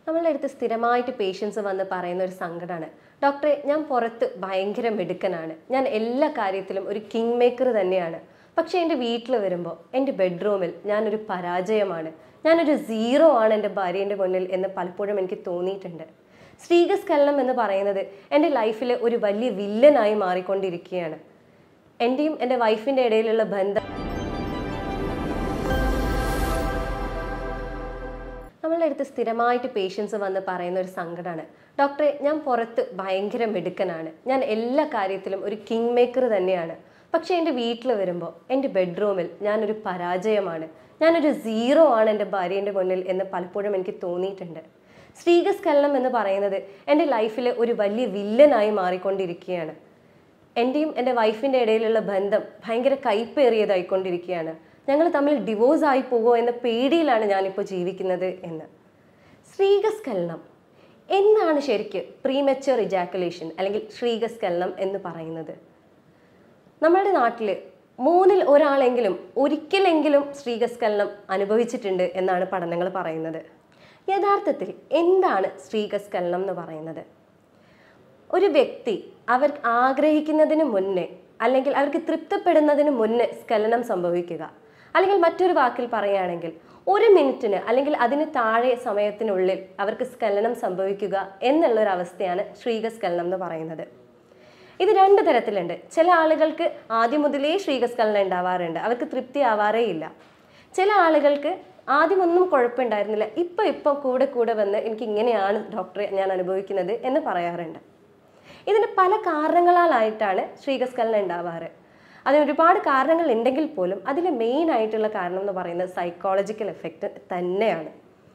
നമ്മളുടെ അടുത്ത് സ്ഥിരമായിട്ട് പേഷ്യൻസ് വന്ന് പറയുന്ന ഒരു സങ്കടമാണ്, ഡോക്ടറെ ഞാൻ പുറത്ത് ഭയങ്കര മിടുക്കനാണ്, ഞാൻ എല്ലാ കാര്യത്തിലും ഒരു കിങ് മേക്കർ തന്നെയാണ്, പക്ഷേ എൻ്റെ വീട്ടിൽ വരുമ്പോൾ എൻ്റെ ബെഡ്റൂമിൽ ഞാനൊരു പരാജയമാണ്, ഞാനൊരു സീറോ ആണ് എൻ്റെ ഭാര്യേൻ്റെ മുന്നിൽ എന്ന് പലപ്പോഴും എനിക്ക് തോന്നിയിട്ടുണ്ട്. ശ്രീകസ്കലനം എന്ന് പറയുന്നത് എൻ്റെ ലൈഫിൽ ഒരു വലിയ വില്ലനായി മാറിക്കൊണ്ടിരിക്കുകയാണ്. എൻ്റെയും എൻ്റെ വൈഫിൻ്റെ ഇടയിലുള്ള ബന്ധം നമ്മളുടെ അടുത്ത് സ്ഥിരമായിട്ട് പേഷ്യൻസ് വന്ന് പറയുന്ന ഒരു സങ്കടമാണ്, ഡോക്ടറെ ഞാൻ പുറത്ത് ഭയങ്കര മിടുക്കനാണ്, ഞാൻ എല്ലാ കാര്യത്തിലും ഒരു കിങ് മേക്കർ തന്നെയാണ്, പക്ഷേ എൻ്റെ വീട്ടിൽ വരുമ്പോൾ എൻ്റെ ബെഡ്റൂമിൽ ഞാനൊരു പരാജയമാണ്, ഞാനൊരു സീറോ ആണ് എൻ്റെ ഭാര്യേൻ്റെ മുന്നിൽ എന്ന് പലപ്പോഴും എനിക്ക് തോന്നിയിട്ടുണ്ട്. ശ്രീകസ്കലനം എന്ന് പറയുന്നത് എൻ്റെ ലൈഫിൽ ഒരു വലിയ വില്ലനായി മാറിക്കൊണ്ടിരിക്കുകയാണ്. എൻ്റെയും എൻ്റെ വൈഫിൻ്റെ ഇടയിലുള്ള ബന്ധം ഭയങ്കര കയ്പേറിയതായിക്കൊണ്ടിരിക്കുകയാണ്. ഞങ്ങൾ തമ്മിൽ ഡിവോഴ്സ് ആയി പോകുമോ എന്ന പേടിയിലാണ് ഞാനിപ്പോൾ ജീവിക്കുന്നത് എന്ന്. ശ്രീകസ്കലനം എന്താണ് ശരിക്ക് പ്രീമച്വർ ഇജാക്കുലേഷൻ അല്ലെങ്കിൽ ശ്രീകസ്കലനം എന്ന് പറയുന്നത്? നമ്മുടെ നാട്ടിൽ 3-ൽ ഒരാളെങ്കിലും ഒരിക്കലെങ്കിലും ശ്രീകസ്കലനം അനുഭവിച്ചിട്ടുണ്ട് എന്നാണ് പഠനങ്ങൾ പറയുന്നത്. യഥാർത്ഥത്തിൽ എന്താണ് ശ്രീകസ്കലനം എന്ന് പറയുന്നത്? ഒരു വ്യക്തി അവർ ആഗ്രഹിക്കുന്നതിന് മുന്നേ അല്ലെങ്കിൽ അവർക്ക് തൃപ്തിപ്പെടുന്നതിന് മുന്നേ സ്ഖലനം സംഭവിക്കുക, അല്ലെങ്കിൽ മറ്റൊരു വാക്കിൽ പറയുകയാണെങ്കിൽ 1 മിനിറ്റിന് അല്ലെങ്കിൽ അതിന് താഴെ സമയത്തിനുള്ളിൽ അവർക്ക് സ്ഖലനം സംഭവിക്കുക എന്നുള്ളൊരവസ്ഥയാണ് ശ്രീകസ്കലനം എന്ന് പറയുന്നത്. ഇത് 2 തരത്തിലുണ്ട്. ചില ആളുകൾക്ക് ആദ്യം മുതലേ ശ്രീകസ്കലനം ഉണ്ടാവാറുണ്ട്, അവർക്ക് തൃപ്തി ആവാറേ ഇല്ല. ചില ആളുകൾക്ക് ആദ്യമൊന്നും കുഴപ്പമുണ്ടായിരുന്നില്ല, ഇപ്പം കൂടെ വന്ന് എനിക്ക് ഇങ്ങനെയാണ് ഡോക്ടറെ ഞാൻ അനുഭവിക്കുന്നത് എന്ന് പറയാറുണ്ട്. ഇതിന് പല കാരണങ്ങളാലായിട്ടാണ് ശ്രീകസ്കലനം ഉണ്ടാവാറ്. അതിന് ഒരുപാട് കാരണങ്ങൾ ഉണ്ടെങ്കിൽ പോലും അതിൽ മെയിൻ ആയിട്ടുള്ള കാരണം എന്ന് പറയുന്നത് സൈക്കോളജിക്കൽ എഫക്റ്റ് തന്നെയാണ്.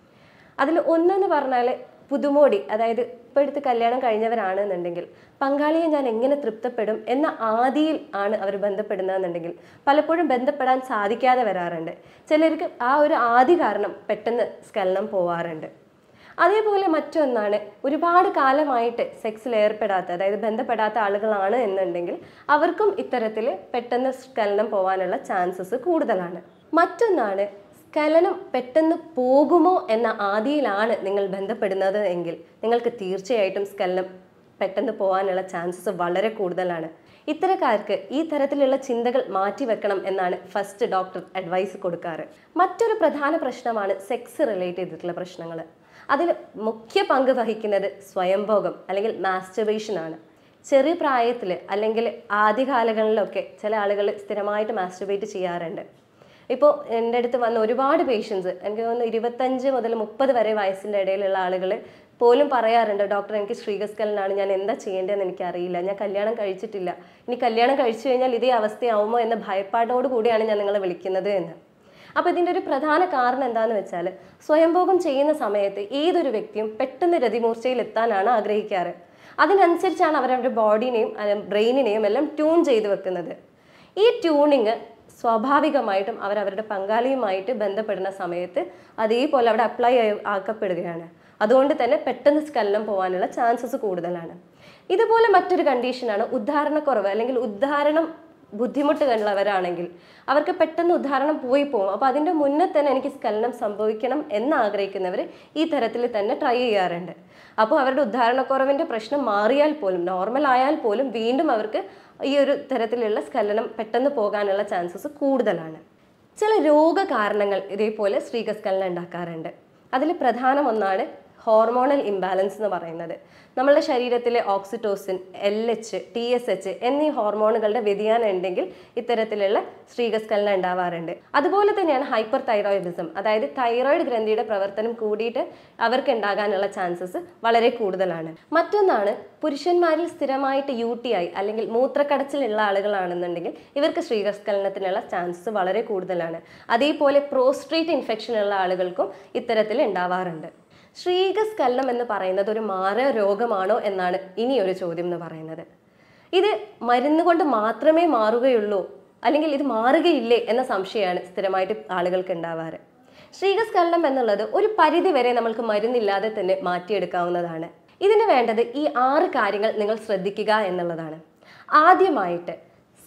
അതിൽ ഒന്നെന്ന് പറഞ്ഞാൽ പുതുമോടി, അതായത് ഇപ്പോൾ എടുത്ത് കല്യാണം കഴിഞ്ഞവരാണെന്നുണ്ടെങ്കിൽ പങ്കാളിയെ ഞാൻ എങ്ങനെ തൃപ്തപ്പെടും എന്ന ആദിയിൽ ആണ് അവർ ബന്ധപ്പെടുന്നതെന്നുണ്ടെങ്കിൽ പലപ്പോഴും ബന്ധപ്പെടാൻ സാധിക്കാതെ വരാറുണ്ട്. ചിലർക്ക് ആ ഒരു ആദി കാരണം പെട്ടെന്ന് സ്ഖലനം പോവാറുണ്ട്. അതേപോലെ മറ്റൊന്നാണ്, ഒരുപാട് കാലമായിട്ട് സെക്സിൽ ഏർപ്പെടാത്ത, അതായത് ബന്ധപ്പെടാത്ത ആളുകളാണ് എന്നുണ്ടെങ്കിൽ അവർക്കും ഇത്തരത്തിൽ പെട്ടെന്ന് സ്ഖലനം പോകാനുള്ള ചാൻസസ് കൂടുതലാണ്. മറ്റൊന്നാണ്, സ്ഖലനം പെട്ടെന്ന് പോകുമോ എന്ന ആദിയിലാണ് നിങ്ങൾ ബന്ധപ്പെടുന്നത് എങ്കിൽ നിങ്ങൾക്ക് തീർച്ചയായിട്ടും സ്ഖലനം പെട്ടെന്ന് പോകാനുള്ള ചാൻസസ് വളരെ കൂടുതലാണ്. ഇത്തരക്കാർക്ക് ഈ തരത്തിലുള്ള ചിന്തകൾ മാറ്റിവെക്കണം എന്നാണ് ഫസ്റ്റ് ഡോക്ടർ അഡ്വൈസ് കൊടുക്കാറ്. മറ്റൊരു പ്രധാന പ്രശ്നമാണ് സെക്സ് റിലേറ്റ് ചെയ്തിട്ടുള്ള പ്രശ്നങ്ങൾ. അതിൽ മുഖ്യ പങ്ക് വഹിക്കുന്നത് സ്വയംഭോഗം അല്ലെങ്കിൽ മാസ്റ്റർബേഷൻ ആണ്. ചെറിയ പ്രായത്തിൽ അല്ലെങ്കിൽ ആദ്യകാലങ്ങളിലൊക്കെ ചില ആളുകൾ സ്ഥിരമായിട്ട് മാസ്റ്റർബേറ്റ് ചെയ്യാറുണ്ട്. ഇപ്പോൾ എൻ്റെ അടുത്ത് വന്ന ഒരുപാട് പേഷ്യൻസ്, എനിക്ക് തോന്നുന്നു 25 മുതൽ 30 വരെ വയസ്സിൻ്റെ ഇടയിലുള്ള ആളുകൾ പോലും പറയാറുണ്ട്, ഡോക്ടർ എനിക്ക് ശ്രീകസ്കലനാണ്, ഞാൻ എന്താ ചെയ്യേണ്ടതെന്ന് എനിക്കറിയില്ല, ഞാൻ കല്യാണം കഴിച്ചിട്ടില്ല, ഇനി കല്യാണം കഴിച്ചു കഴിഞ്ഞാൽ ഇതേ അവസ്ഥയാവുമോ എന്ന ഭയപ്പാടോട് കൂടിയാണ് ഞാൻ നിങ്ങളെ വിളിക്കുന്നത് എന്ന്. അപ്പോൾ ഇതിൻ്റെ ഒരു പ്രധാന കാരണം എന്താണെന്ന് വെച്ചാൽ, സ്വയംഭോഗം ചെയ്യുന്ന സമയത്ത് ഏതൊരു വ്യക്തിയും പെട്ടെന്ന് രതിമൂർച്ചയിൽ എത്താനാണ് ആഗ്രഹിക്കാറ്. അതിനനുസരിച്ചാണ് അവരവരുടെ ബോഡിനെയും ബ്രെയിനിനെയും എല്ലാം ട്യൂൺ ചെയ്ത് വെക്കുന്നത്. ഈ ട്യൂണിങ് സ്വാഭാവികമായിട്ടും അവരവരുടെ പങ്കാളിയുമായിട്ട് ബന്ധപ്പെടുന്ന സമയത്ത് അതേപോലെ അവിടെ അപ്ലൈ ആക്കപ്പെടുകയാണ്. അതുകൊണ്ട് തന്നെ പെട്ടെന്ന് സ്ഖലനം പോകാനുള്ള ചാൻസസ് കൂടുതലാണ്. ഇതുപോലെ മറ്റൊരു കണ്ടീഷനാണ് ഉദ്ധാരണക്കുറവ്, അല്ലെങ്കിൽ ഉദ്ധാരണം ബുദ്ധിമുട്ടുള്ളവരാണെങ്കിൽ അവർക്ക് പെട്ടെന്ന് ഉദ്ധാരണം പോയി പോകും. അപ്പോൾ അതിൻ്റെ മുന്നേ തന്നെ എനിക്ക് സ്ഖലനം സംഭവിക്കണം എന്നാഗ്രഹിക്കുന്നവർ ഈ തരത്തിൽ തന്നെ ട്രൈ ചെയ്യാറുണ്ട്. അപ്പോൾ അവരുടെ ഉദ്ധാരണക്കുറവിൻ്റെ പ്രശ്നം മാറിയാൽ പോലും, നോർമൽ ആയാൽ പോലും വീണ്ടും അവർക്ക് ഈ ഒരു തരത്തിലുള്ള സ്ഖലനം പെട്ടെന്ന് പോകാനുള്ള ചാൻസസ് കൂടുതലാണ്. ചില രോഗകാരണങ്ങൾ ഇതേപോലെ ശ്രീകസ്കലനം ഉണ്ടാക്കാറുണ്ട്. അതിൽ പ്രധാനം ഒന്നാണ് ഹോർമോണൽ ഇംബാലൻസ് എന്ന് പറയുന്നത്. നമ്മളുടെ ശരീരത്തിലെ ഓക്സിറ്റോസിൻ, LH, TSH എന്നീ ഹോർമോണുകളുടെ വ്യതിയാനം ഉണ്ടെങ്കിൽ ഇത്തരത്തിലുള്ള ശ്രീകസ്കലനം ഉണ്ടാവാറുണ്ട്. അതുപോലെ തന്നെയാണ് ഹൈപ്പർ തൈറോയിഡിസം, അതായത് തൈറോയിഡ് ഗ്രന്ഥിയുടെ പ്രവർത്തനം കൂടിയിട്ട് അവർക്ക് ഉണ്ടാകാനുള്ള ചാൻസസ് വളരെ കൂടുതലാണ്. മറ്റൊന്നാണ്, പുരുഷന്മാരിൽ സ്ഥിരമായിട്ട് UTI അല്ലെങ്കിൽ മൂത്രക്കടച്ചിലുള്ള ആളുകളാണെന്നുണ്ടെങ്കിൽ ഇവർക്ക് ശ്രീകസ്കലനത്തിനുള്ള ചാൻസസ് വളരെ കൂടുതലാണ്. അതേപോലെ പ്രോസ്ട്രേറ്റ് ഇൻഫെക്ഷൻ ഉള്ള ആളുകൾക്കും ഇത്തരത്തിൽ ഉണ്ടാവാറുണ്ട്. ശ്രീകസ്കലനം എന്ന് പറയുന്നത് ഒരു മാരക രോഗമാണോ എന്നാണ് ഇനിയൊരു ചോദ്യം എന്ന് പറയുന്നത്. ഇത് മരുന്ന് കൊണ്ട് മാത്രമേ മാറുകയുള്ളൂ, അല്ലെങ്കിൽ ഇത് മാറുകയില്ലേ എന്ന സംശയമാണ് സ്ഥിരമായിട്ട് ആളുകൾക്ക് ഉണ്ടാവാറ്. ശ്രീകസ്കലനം എന്നുള്ളത് ഒരു പരിധി വരെ നമ്മൾക്ക് മരുന്നില്ലാതെ തന്നെ മാറ്റിയെടുക്കാവുന്നതാണ്. ഇതിന് വേണ്ടത് ഈ 6 കാര്യങ്ങൾ നിങ്ങൾ ശ്രദ്ധിക്കുക എന്നുള്ളതാണ്. ആദ്യമായിട്ട്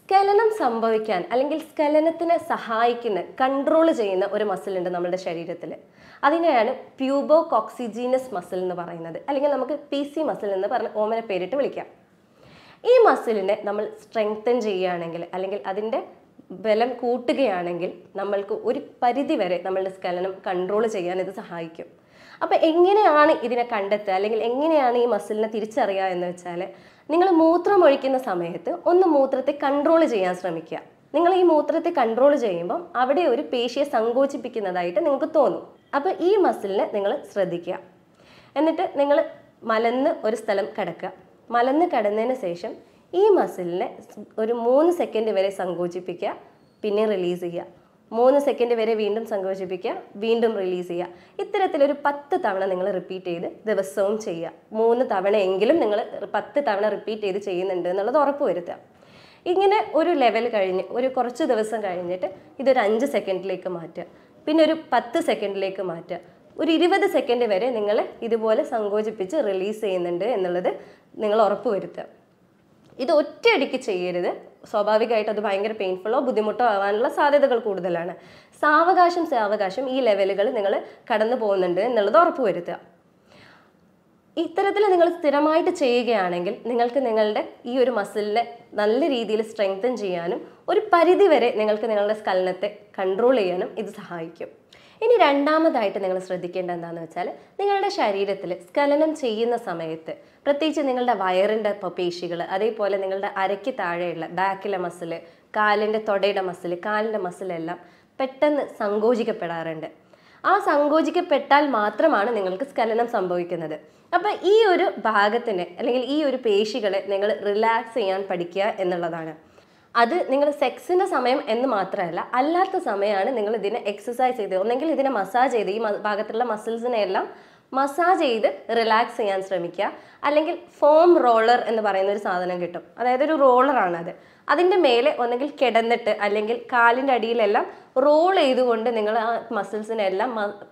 സ്ഖലനം സംഭവിക്കാൻ അല്ലെങ്കിൽ സ്ഖലനത്തിനെ സഹായിക്കുന്ന കൺട്രോൾ ചെയ്യുന്ന ഒരു മസിൽ ഉണ്ട് നമ്മുടെ ശരീരത്തിൽ. അതിനെയാണ് പ്യൂബോകോക്സിജീനസ് മസിൽ എന്ന് പറയുന്നത്, അല്ലെങ്കിൽ നമുക്ക് PC മസിൽ എന്ന് പറഞ്ഞ് ഓമന പേരിട്ട് വിളിക്കാം. ഈ മസിലിനെ നമ്മൾ സ്ട്രെങ്തൻ ചെയ്യുകയാണെങ്കിൽ അല്ലെങ്കിൽ അതിൻ്റെ ബലം കൂട്ടുകയാണെങ്കിൽ നമ്മൾക്ക് ഒരു പരിധി വരെ നമ്മളുടെ സ്ഖലനം കൺട്രോൾ ചെയ്യാൻ ഇത് സഹായിക്കും. അപ്പോൾ എങ്ങനെയാണ് ഇതിനെ കണ്ടെത്തുക അല്ലെങ്കിൽ എങ്ങനെയാണ് ഈ മസിലിനെ തിരിച്ചറിയുക എന്ന് വെച്ചാൽ, നിങ്ങൾ മൂത്രം ഒഴിക്കുന്ന സമയത്ത് ഒന്ന് മൂത്രത്തെ കൺട്രോൾ ചെയ്യാൻ ശ്രമിക്കുക. നിങ്ങൾ ഈ മൂത്രത്തെ കൺട്രോൾ ചെയ്യുമ്പോൾ അവിടെ ഒരു പേശിയെ സങ്കോചിപ്പിക്കുന്നതായിട്ട് നിങ്ങൾക്ക് തോന്നും. അപ്പോൾ ഈ മസിലിനെ നിങ്ങൾ ശ്രദ്ധിക്കുക. എന്നിട്ട് നിങ്ങൾ മലന്ന് ഒരു സ്ഥലം കിടക്കുക. മലന്ന് കിടന്നതിന് ശേഷം ഈ മസിലിനെ ഒരു 3 സെക്കൻഡ് വരെ സങ്കോചിപ്പിക്കുക, പിന്നെ റിലീസ് ചെയ്യുക. 3 സെക്കൻഡ് വരെ വീണ്ടും സങ്കോചിപ്പിക്കുക, വീണ്ടും റിലീസ് ചെയ്യുക. ഇത്തരത്തിലൊരു 10 തവണ നിങ്ങൾ റിപ്പീറ്റ് ചെയ്ത് ദിവസവും ചെയ്യുക. 3 തവണയെങ്കിലും നിങ്ങൾ 10 തവണ റിപ്പീറ്റ് ചെയ്ത് ചെയ്യുന്നുണ്ട് എന്നുള്ളത് ഉറപ്പ് വരുത്തുക. ഇങ്ങനെ ഒരു ലെവൽ കഴിഞ്ഞ് ഒരു കുറച്ച് ദിവസം കഴിഞ്ഞിട്ട് ഇതൊരു 5 സെക്കൻഡിലേക്ക് മാറ്റുക, പിന്നെ ഒരു 10 സെക്കൻഡിലേക്ക് മാറ്റുക. ഒരു 20 സെക്കൻഡ് വരെ നിങ്ങൾ ഇതുപോലെ സങ്കോചിപ്പിച്ച് റിലീസ് ചെയ്യുന്നുണ്ട് എന്നുള്ളത് നിങ്ങൾ ഉറപ്പ് വരുത്തുക. ഇത് ഒറ്റയടിക്ക് ചെയ്യരുത്. സ്വാഭാവികമായിട്ട് അത് ഭയങ്കര പെയിൻഫുള്ളോ ബുദ്ധിമുട്ടോ ആവാനുള്ള സാധ്യതകൾ കൂടുതലാണ്. സാവകാശം ഈ ലെവലുകൾ നിങ്ങൾ കടന്നു പോകുന്നുണ്ട് എന്നുള്ളത് ഉറപ്പ് വരുത്തുക. ഇത്തരത്തിൽ നിങ്ങൾ സ്ഥിരമായിട്ട് ചെയ്യുകയാണെങ്കിൽ നിങ്ങൾക്ക് നിങ്ങളുടെ ഈ ഒരു മസിലിനെ നല്ല രീതിയിൽ സ്ട്രെങ്തൻ ചെയ്യാനും ഒരു പരിധി വരെ നിങ്ങൾക്ക് നിങ്ങളുടെ സ്ഖലനത്തെ കൺട്രോൾ ചെയ്യാനും ഇത് സഹായിക്കും. ഇനി രണ്ടാമതായിട്ട് നിങ്ങൾ ശ്രദ്ധിക്കേണ്ടത് എന്താണെന്ന് വെച്ചാൽ, നിങ്ങളുടെ ശരീരത്തിൽ സ്ഖലനം ചെയ്യുന്ന സമയത്ത് പ്രത്യേകിച്ച് നിങ്ങളുടെ വയറിൻ്റെ പേശികൾ, അതേപോലെ നിങ്ങളുടെ അരയ്ക്ക് താഴെയുള്ള ബാക്കിലെ മസിൽ, കാലിൻ്റെ തൊടയുടെ മസിൽ, കാലിൻ്റെ മസിലെല്ലാം പെട്ടെന്ന് സങ്കോചിക്കപ്പെടാറുണ്ട്. ആ സങ്കോചിക്കപ്പെട്ടാൽ മാത്രമാണ് നിങ്ങൾക്ക് സ്ഖലനം സംഭവിക്കുന്നത്. അപ്പോൾ ഈ ഒരു ഭാഗത്തിനെ അല്ലെങ്കിൽ ഈ ഒരു പേശികളെ നിങ്ങൾ റിലാക്സ് ചെയ്യാൻ പഠിക്കുക എന്നുള്ളതാണ്. അത് നിങ്ങൾ സെക്സിൻ്റെ സമയം എന്ന് മാത്രമല്ല, അല്ലാത്ത സമയമാണ് നിങ്ങൾ ഇതിനെ എക്സസൈസ് ചെയ്ത് ഒന്നെങ്കിൽ ഇതിനെ മസാജ് ചെയ്ത് ഈ ഭാഗത്തുള്ള മസിൽസിനെ എല്ലാം മസാജ് ചെയ്ത് റിലാക്സ് ചെയ്യാൻ ശ്രമിക്കുക. അല്ലെങ്കിൽ ഫോം റോളർ എന്ന് പറയുന്ന ഒരു സാധനം കിട്ടും. അതായത് ഒരു റോളറാണത്. അതിൻ്റെ മേലെ ഒന്നെങ്കിൽ കിടന്നിട്ട് അല്ലെങ്കിൽ കാലിൻ്റെ അടിയിലെല്ലാം റോൾ ചെയ്തുകൊണ്ട് നിങ്ങൾ ആ മസിൽസിനെല്ലാം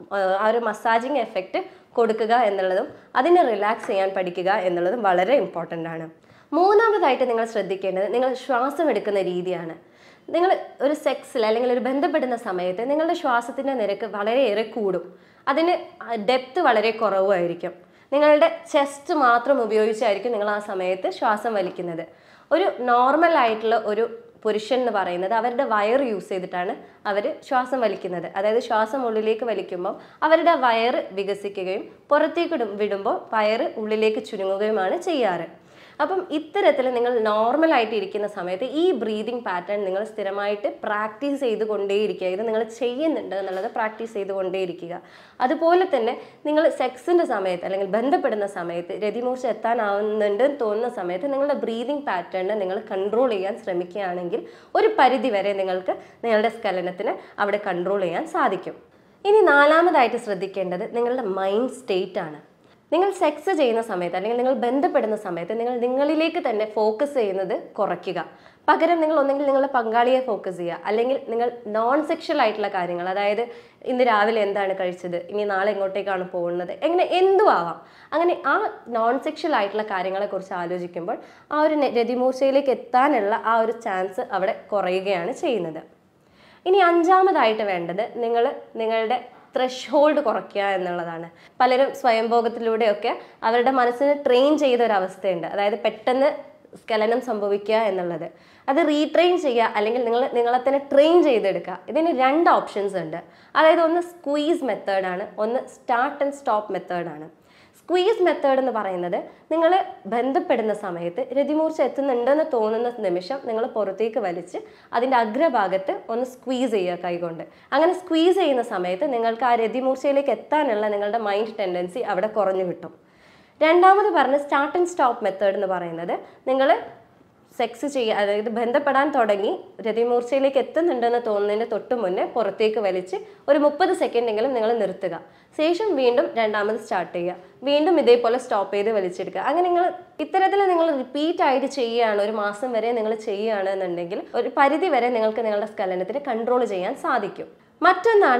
ആ ഒരു മസാജിങ് എഫക്റ്റ് കൊടുക്കുക എന്നുള്ളതും അതിനെ റിലാക്സ് ചെയ്യാൻ പഠിക്കുക എന്നുള്ളതും വളരെ ഇമ്പോർട്ടൻ്റ് ആണ്. മൂന്നാമതായിട്ട് നിങ്ങൾ ശ്രദ്ധിക്കേണ്ടത് നിങ്ങൾ ശ്വാസം എടുക്കുന്ന രീതിയാണ്. നിങ്ങൾ ഒരു സെക്സിൽ അല്ലെങ്കിൽ ഒരു ബന്ധപ്പെടുന്ന സമയത്ത് നിങ്ങളുടെ ശ്വാസത്തിൻ്റെ നിരക്ക് വളരെയേറെ കൂടും. അതിന് ഡെപ്ത് വളരെ കുറവായിരിക്കും. നിങ്ങളുടെ ചെസ്റ്റ് മാത്രം ഉപയോഗിച്ചായിരിക്കും നിങ്ങൾ ആ സമയത്ത് ശ്വാസം വലിക്കുന്നത്. ഒരു നോർമൽ ആയിട്ടുള്ള ഒരു പുരുഷൻ എന്ന് പറയുന്നത് അവരുടെ വയർ യൂസ് ചെയ്തിട്ടാണ് അവർ ശ്വാസം വലിക്കുന്നത്. അതായത് ശ്വാസം ഉള്ളിലേക്ക് വലിക്കുമ്പോൾ അവരുടെ വയർ വികസിക്കുകയും പുറത്തേക്ക് വിടുമ്പോൾ വയർ ഉള്ളിലേക്ക് ചുരുങ്ങുകയുമാണ് ചെയ്യാറ്. അപ്പം ഇത്തരത്തിൽ നിങ്ങൾ നോർമലായിട്ട് ഇരിക്കുന്ന സമയത്ത് ഈ ബ്രീതിങ് പാറ്റേൺ നിങ്ങൾ സ്ഥിരമായിട്ട് പ്രാക്ടീസ് ചെയ്തുകൊണ്ടേയിരിക്കുക. ഇത് നിങ്ങൾ ചെയ്യുന്നുണ്ട് എന്നുള്ളത് പ്രാക്ടീസ് ചെയ്തുകൊണ്ടേയിരിക്കുക. അതുപോലെ തന്നെ നിങ്ങൾ സെക്സിൻ്റെ സമയത്ത് അല്ലെങ്കിൽ ബന്ധപ്പെടുന്ന സമയത്ത് രതിമൂർച്ച എത്താനാവുന്നുണ്ട് തോന്നുന്ന സമയത്ത് നിങ്ങളുടെ ബ്രീതിങ് പാറ്റേണിനെ നിങ്ങൾ കൺട്രോൾ ചെയ്യാൻ ശ്രമിക്കുകയാണെങ്കിൽ ഒരു പരിധി വരെ നിങ്ങൾക്ക് നിങ്ങളുടെ സ്ഖലനത്തിന് അവിടെ കൺട്രോൾ ചെയ്യാൻ സാധിക്കും. ഇനി നാലാമതായിട്ട് ശ്രദ്ധിക്കേണ്ടത് നിങ്ങളുടെ മൈൻഡ് സ്റ്റേറ്റ് ആണ്. നിങ്ങൾ സെക്സ് ചെയ്യുന്ന സമയത്ത് അല്ലെങ്കിൽ നിങ്ങൾ ബന്ധപ്പെടുന്ന സമയത്ത് നിങ്ങൾ നിങ്ങളിലേക്ക് തന്നെ ഫോക്കസ് ചെയ്യുന്നത് കുറയ്ക്കുക. പകരം നിങ്ങൾ ഒന്നെങ്കിൽ നിങ്ങളുടെ പങ്കാളിയെ ഫോക്കസ് ചെയ്യുക, അല്ലെങ്കിൽ നിങ്ങൾ നോൺ സെക്ഷൽ ആയിട്ടുള്ള കാര്യങ്ങൾ, അതായത് ഇന്ന് രാവിലെ എന്താണ് കഴിച്ചത്, ഇനി നാളെ എങ്ങോട്ടേക്കാണ് പോകുന്നത്, എങ്ങനെ എന്തും ആവാം. അങ്ങനെ ആ നോൺ സെക്ഷൽ ആയിട്ടുള്ള കാര്യങ്ങളെക്കുറിച്ച് ആലോചിക്കുമ്പോൾ ആ ഒരു രതിമൂർച്ചയിലേക്ക് എത്താനുള്ള ആ ഒരു ചാൻസ് അവിടെ കുറയുകയാണ് ചെയ്യുന്നത്. ഇനി അഞ്ചാമതായിട്ട് വേണ്ടത് നിങ്ങൾ നിങ്ങളുടെ ത്രഷ് കുറയ്ക്കുക എന്നുള്ളതാണ്. പലരും സ്വയംഭോഗത്തിലൂടെയൊക്കെ അവരുടെ മനസ്സിനെ ട്രെയിൻ ചെയ്ത ഒരവസ്ഥയുണ്ട്. അതായത് പെട്ടെന്ന് സ്ഖലനം സംഭവിക്കുക എന്നുള്ളത്. അത് റീട്രെയിൻ ചെയ്യുക അല്ലെങ്കിൽ നിങ്ങളെ തന്നെ ട്രെയിൻ ചെയ്തെടുക്കുക. ഇതിന് 2 ഓപ്ഷൻസ് ഉണ്ട്. അതായത് ഒന്ന് സ്ക്വീസ് മെത്തേഡാണ്, ഒന്ന് സ്റ്റാർട്ട് ആൻഡ് സ്റ്റോപ്പ് മെത്തേഡാണ്. സ്ക്വീസ് മെത്തേഡ് എന്ന് പറയുന്നത് നിങ്ങൾ ബന്ധപ്പെടുന്ന സമയത്ത് രതിമൂർച്ച എത്തുന്നുണ്ടെന്ന് തോന്നുന്ന നിമിഷം നിങ്ങൾ പുറത്തേക്ക് വലിച്ച് അതിൻ്റെ അഗ്രഭാഗത്ത് ഒന്ന് സ്ക്വീസ് ചെയ്യുക കൈകൊണ്ട്. അങ്ങനെ സ്ക്വീസ് ചെയ്യുന്ന സമയത്ത് നിങ്ങൾക്ക് ആ രതിമൂർച്ചയിലേക്ക് എത്താനുള്ള നിങ്ങളുടെ മൈൻഡ് ടെൻഡൻസി അവിടെ കുറഞ്ഞു കിട്ടും. രണ്ടാമത് പറഞ്ഞ സ്റ്റാർട്ട് ആൻഡ് സ്റ്റോപ്പ് മെത്തേഡ് എന്ന് പറയുന്നത് നിങ്ങൾ സെക്സ് ചെയ്യുക, അതായത് ബന്ധപ്പെടാൻ തുടങ്ങി രതിമൂർച്ചയിലേക്ക് എത്തുന്നുണ്ടെന്ന് തോന്നുന്നതിന് തൊട്ട് മുന്നേ പുറത്തേക്ക് വലിച്ച് ഒരു 30 സെക്കൻഡെങ്കിലും നിങ്ങൾ നിർത്തുക. ശേഷം വീണ്ടും രണ്ടാമത് സ്റ്റാർട്ട് ചെയ്യുക, വീണ്ടും ഇതേപോലെ സ്റ്റോപ്പ് ചെയ്ത് വലിച്ചെടുക്കുക. അങ്ങനെ നിങ്ങൾ ഇത്തരത്തിൽ നിങ്ങൾ റിപ്പീറ്റ് ആയിട്ട് ചെയ്യുകയാണ്, ഒരു മാസം വരെ നിങ്ങൾ ചെയ്യുകയാണെന്നുണ്ടെങ്കിൽ ഒരു പരിധി വരെ നിങ്ങൾക്ക് നിങ്ങളുടെ സ്ഖലനത്തിന് കൺട്രോൾ ചെയ്യാൻ സാധിക്കും. മറ്റൊന്നാണ്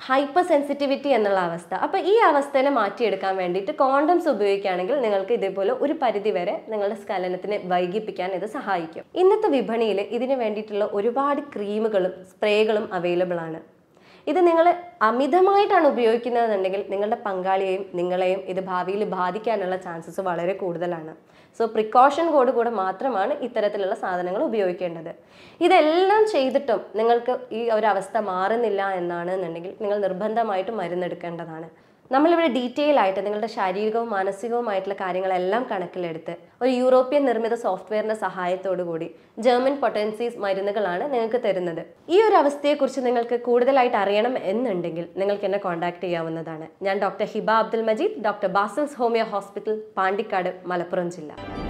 ഹൈപ്പർ സെൻസിറ്റിവിറ്റി എന്നുള്ള അവസ്ഥ. അപ്പോൾ ഈ അവസ്ഥയെ മാറ്റിയെടുക്കാൻ വേണ്ടിയിട്ട് കോണ്ടംസ് ഉപയോഗിക്കുകയാണെങ്കിൽ നിങ്ങൾക്ക് ഇതേപോലെ ഒരു പരിധി വരെ നിങ്ങളുടെ സ്ഖലനത്തിനെ വൈകിപ്പിക്കാൻ ഇത് സഹായിക്കും. ഇന്നത്തെ വിപണിയിൽ ഇതിന് വേണ്ടിയിട്ടുള്ള ഒരുപാട് ക്രീമുകളും സ്പ്രേകളും അവൈലബിൾ ആണ്. ഇത് നിങ്ങൾ അമിതമായിട്ടാണ് ഉപയോഗിക്കുന്നതെന്നുണ്ടെങ്കിൽ നിങ്ങളുടെ പങ്കാളിയെയും നിങ്ങളെയും ഇത് ഭാവിയിൽ ബാധിക്കാനുള്ള ചാൻസസ് വളരെ കൂടുതലാണ്. സോ പ്രിക്കോഷൻ കൂടെ മാത്രമാണ് ഇത്തരത്തിലുള്ള സാധനങ്ങൾ ഉപയോഗിക്കേണ്ടത്. ഇതെല്ലാം ചെയ്തിട്ടും നിങ്ങൾക്ക് ഈ ഒരു അവസ്ഥ മാറുന്നില്ല എന്നാണെന്നുണ്ടെങ്കിൽ നിങ്ങൾ നിർബന്ധമായിട്ടും മരുന്നെടുക്കേണ്ടതാണ്. നമ്മളിവിടെ ഡീറ്റെയിൽ ആയിട്ട് നിങ്ങളുടെ ശാരീരികവും മാനസികവുമായിട്ടുള്ള കാര്യങ്ങളെല്ലാം കണക്കിലെടുത്ത് ഒരു യൂറോപ്യൻ നിർമ്മിത സോഫ്റ്റ്വെയറിന്റെ സഹായത്തോടു കൂടി ജർമ്മൻ പൊട്ടൻസീസ് മരുന്നുകളാണ് നിങ്ങൾക്ക് തരുന്നത്. ഈ ഒരു അവസ്ഥയെക്കുറിച്ച് നിങ്ങൾക്ക് കൂടുതലായിട്ട് അറിയണം എന്നുണ്ടെങ്കിൽ നിങ്ങൾക്ക് എന്നെ കോൺടാക്ട് ചെയ്യാവുന്നതാണ്. ഞാൻ doctor Hiba Abdul Majeed, doctor Basil's homeo hospital, Pandikkad, Malappuram ജില്ല.